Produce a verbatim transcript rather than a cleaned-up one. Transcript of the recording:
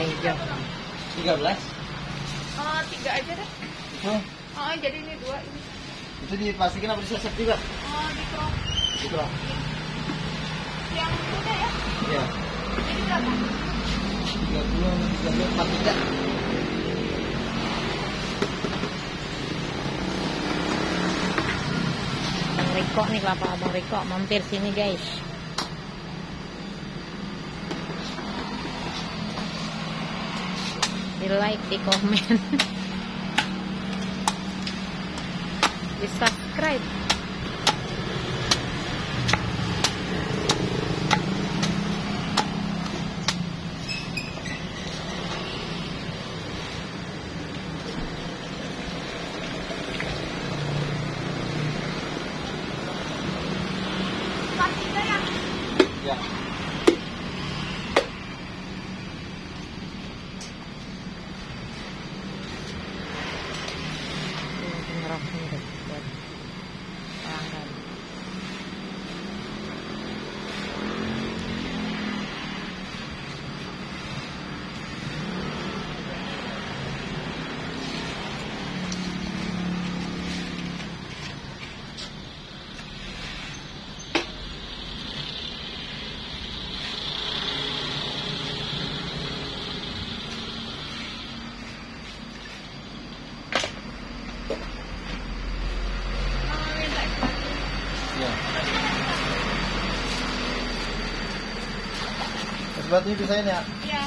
hijau. tiga belas. Oh, tiga aja deh. Oh, Oh, jadi ini dua ini. itu diplastikin apa disesep juga? Oh, di crop. Gitu lah. Yang muda ya? Iya. Ini berapa? tiga puluh, tiga puluh, empat puluh tiga. Bang Riko nih, kelapa Bang Riko mampir sini guys. Di like, di komen, di subscribe. Plastiknya ya? Ya. Ngerok nih deh buat pelanggan. Oh, minta ekspansi. Iya. Es batunya pisahin ya. Iya.